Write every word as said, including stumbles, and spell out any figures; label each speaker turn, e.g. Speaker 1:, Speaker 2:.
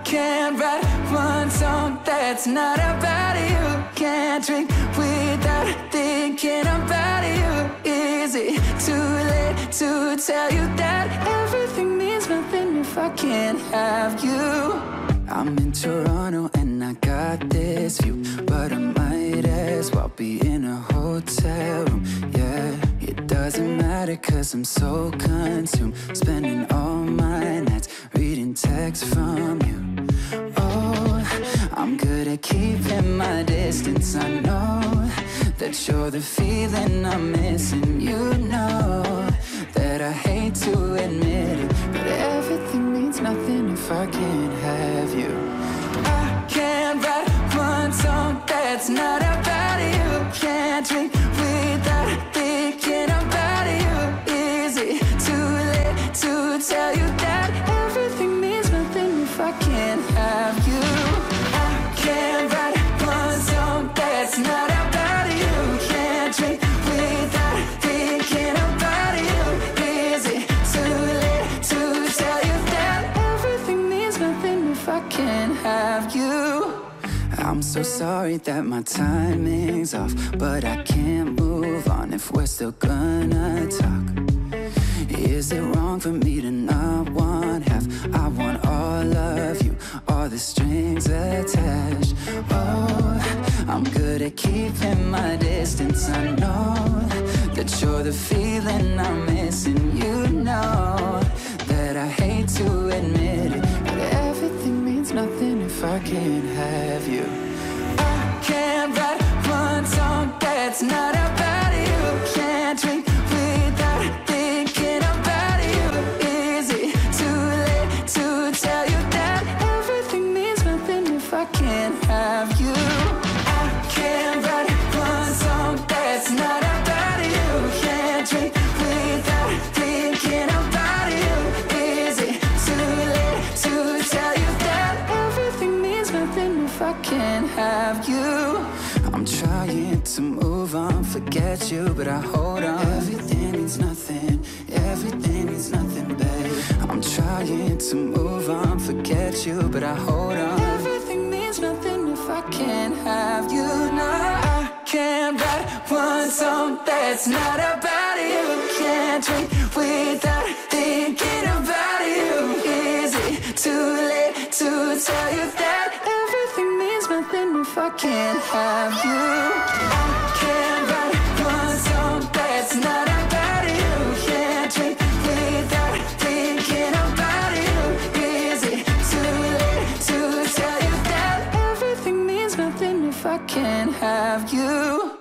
Speaker 1: can't write one song that's not about you. Can't drink without thinking about you. Is it too late to tell you that everything means nothing if I can't have you? I'm in Toronto and I got this view, but I might as well be in a hotel room, yeah. It doesn't matter cause I'm so consumed, spending all my nights reading texts from you. Oh, I'm good at keeping my distance. I know that you're the feeling I'm missing. You know that I hate to admit it, but everything means nothing if I can't have you. I can't write one song that's not about you. Can't drink without thinking about you. Is it too late to tell you that everything means nothing if I can't have you? I can't write one song that's not about you. Can't drink without thinking about you. Is it too late to tell you that everything means nothing if I can't have you? I'm so sorry that my timing's off, but I can't move on if we're still gonna talk. Is it wrong for me to not want half? I want all of you, all the strings attached. Oh, I'm good at keeping my distance. I know that you're the feeling I'm missing. You know that I hate to admit it, but everything means nothing if I can't have you. I can't write one song that's not about you. Can't drink without thinking about you. Is it too late to tell you that everything means nothing if I can't have you? I can't write one song that's not about you. Can't drink without thinking about you. Is it too late to tell you that everything means nothing if I can't have you? I'm trying to move on, forget you, but I hold on. Everything means nothing, everything means nothing, babe. I'm trying to move on, forget you, but I hold on. Everything means nothing if I can't have you. No, I can't write one song that's not about you. Can't drink without thinking about you. Is it too late to tell you that everything means nothing if I can't have you? I can't write one song that's not about you. Can't drink without thinking about you. Is it too late to tell you that everything means nothing if I can't have you?